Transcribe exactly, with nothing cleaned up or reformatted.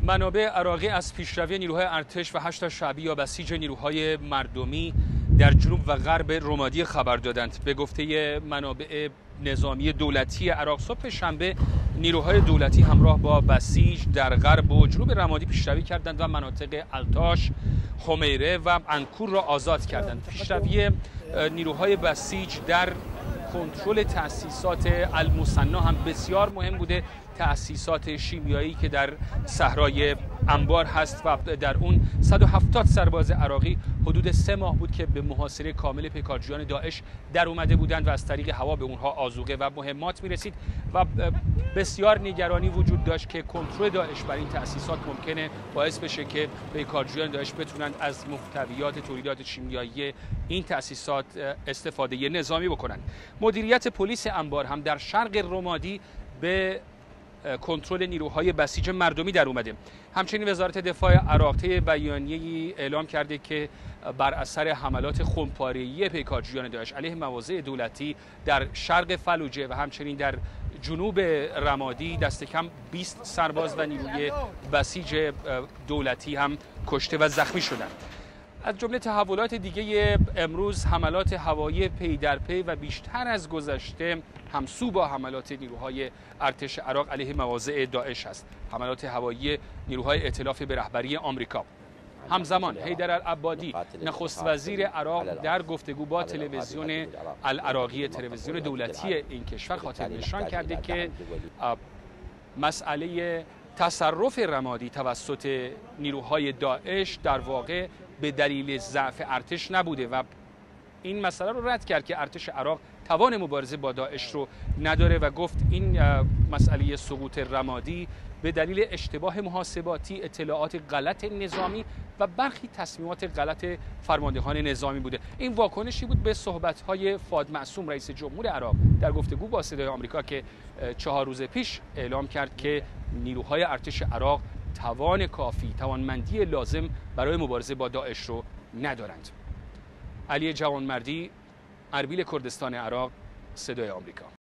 منابع عراقی از پیشروی نیروهای ارتش و هشت شعبی یا بسیج نیروهای مردمی در جنوب و غرب رمادی خبر دادند. به گفته منابع نظامی دولتی عراق، صبح شنبه نیروهای دولتی همراه با بسیج در غرب و جنوب رمادی پیشروی کردند و مناطق التاش، خمیره و انکور را آزاد کردند. پیشروی نیروهای بسیج در کنترل تأسیسات المثنا هم بسیار مهم بوده. تأسیسات شیمیایی که در صحرای انبار هست و در اون صد و هفتاد سرباز عراقی حدود سه ماه بود که به محاصره کامل پیکارجویان داعش در اومده بودند و از طریق هوا به اونها آذوقه و مهمات میرسید و بسیار نگرانی وجود داشت که کنترل داعش بر این تأسیسات ممکنه باعث بشه که پیکارجویان داعش بتونند از محتویات تولیدات شیمیایی این تأسیسات استفاده نظامی بکنند. مدیریت پلیس انبار هم در شرق رمادی به کنترل نیروهای بسیج مردمی در اومده. همچنین وزارت دفاع عراق طی بیانیه‌ای اعلام کرده که بر اثر حملات خمپاره‌ای پیکارجویان داعش علیه مواضع دولتی در شرق فلوجه و همچنین در جنوب رمادی دست کم بیست سرباز و نیروی بسیج دولتی هم کشته و زخمی شدند. از جمله تحولات دیگه امروز حملات هوایی پی در پی و بیشتر از گذشته همسو با حملات نیروهای ارتش عراق علیه مواضع داعش است. حملات هوایی نیروهای ائتلاف به رهبری آمریکا. همزمان حیدر العبادی نخست وزیر عراق در گفتگو با تلویزیون العراقی، تلویزیون دولتی این کشور، خاطر نشان کرده که مسئله تصرف رمادی توسط نیروهای داعش در واقع به دلیل ضعف ارتش نبوده و این مسئله رو رد کرد که ارتش عراق توان مبارزه با داعش رو نداره و گفت این مسئله سقوط رمادی به دلیل اشتباه محاسباتی، اطلاعات غلط نظامی و برخی تصمیمات غلط فرماندهان نظامی بوده. این واکنشی بود به صحبت‌های فؤاد معصوم رئیس جمهور عراق در گفتگو با صدای آمریکا که چهار روز پیش اعلام کرد که نیروهای ارتش عراق توان کافی، توانمندی لازم برای مبارزه با داعش رو ندارند. علی جوانمردی، اربیل کردستان عراق، صدای آمریکا.